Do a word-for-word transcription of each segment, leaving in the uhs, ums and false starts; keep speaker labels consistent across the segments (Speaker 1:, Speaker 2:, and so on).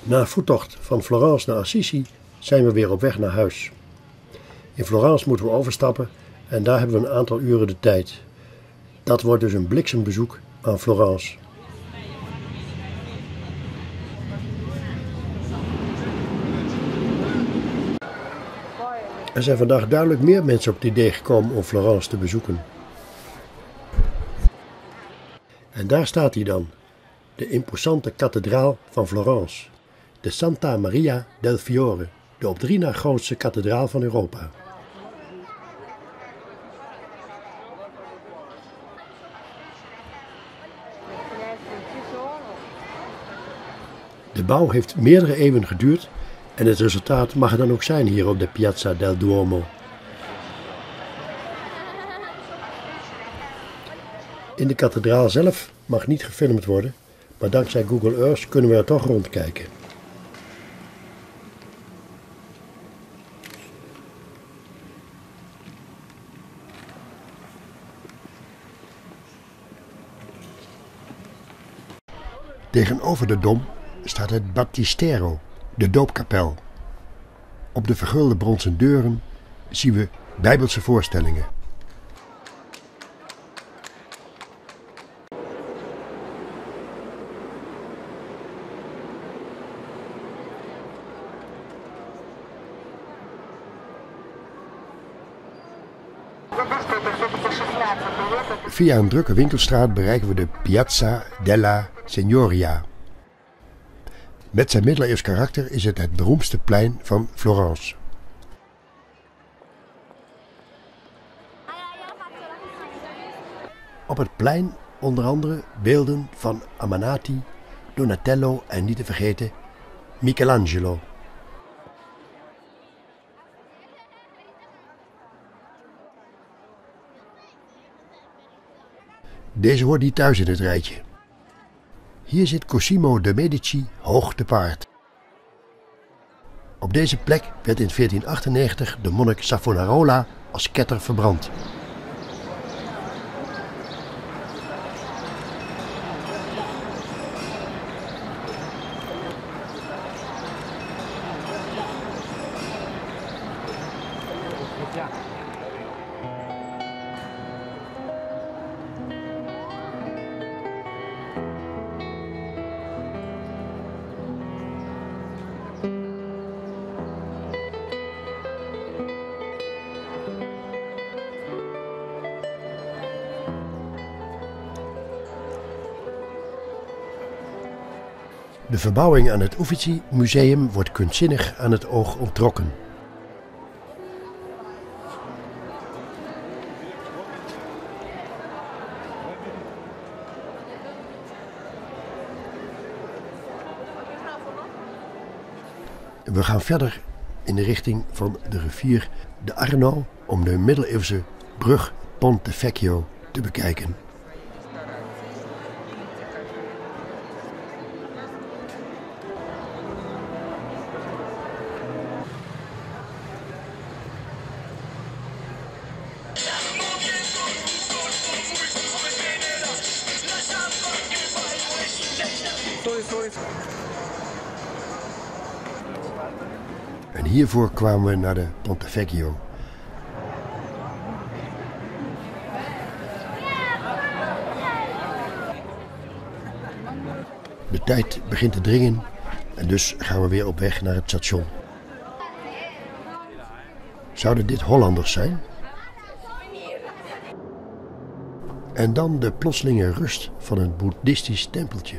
Speaker 1: Na een voettocht van Florence naar Assisi zijn we weer op weg naar huis. In Florence moeten we overstappen en daar hebben we een aantal uren de tijd. Dat wordt dus een bliksembezoek aan Florence. Er zijn vandaag duidelijk meer mensen op het idee gekomen om Florence te bezoeken. En daar staat hij dan, de imposante kathedraal van Florence, de Santa Maria del Fiore, de op drie na grootste kathedraal van Europa. De bouw heeft meerdere eeuwen geduurd en het resultaat mag er dan ook zijn hier op de Piazza del Duomo. In de kathedraal zelf mag niet gefilmd worden, maar dankzij Google Earth kunnen we er toch rondkijken. Tegenover de Dom staat het Battistero, de doopkapel. Op de vergulde bronzen deuren zien we bijbelse voorstellingen. Via een drukke winkelstraat bereiken we de Piazza della Signoria. Met zijn middeleeuws karakter is het het beroemdste plein van Florence. Op het plein onder andere beelden van Amanati, Donatello en niet te vergeten Michelangelo. Deze hoort niet thuis in het rijtje. Hier zit Cosimo de Medici hoog te paard. Op deze plek werd in veertien achtennegentig de monnik Savonarola als ketter verbrand. De verbouwing aan het Uffizi Museum wordt kunstzinnig aan het oog onttrokken. We gaan verder in de richting van de rivier de Arno om de middeleeuwse brug Ponte Vecchio te bekijken. En hiervoor kwamen we naar de Ponte Vecchio. De tijd begint te dringen en dus gaan we weer op weg naar het station. Zouden dit Hollanders zijn? En dan de plotselinge rust van een boeddhistisch tempeltje.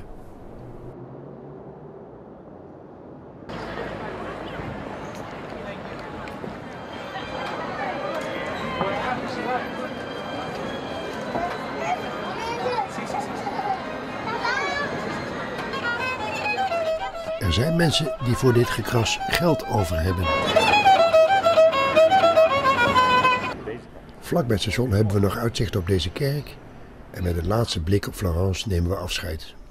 Speaker 1: Er zijn mensen die voor dit gekras geld over hebben. Vlak bij het station hebben we nog uitzicht op deze kerk en met een laatste blik op Florence nemen we afscheid.